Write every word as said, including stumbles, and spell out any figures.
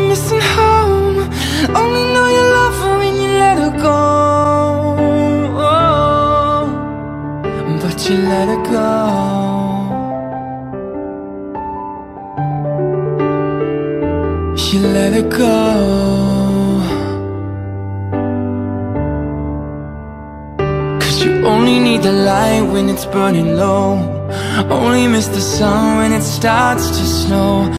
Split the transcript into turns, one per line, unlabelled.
missing home. Only know you love her when you let her go. Oh, but you let her go. You let her go. Cause you only need the light when it's burning low. Only miss the sun when it starts to snow.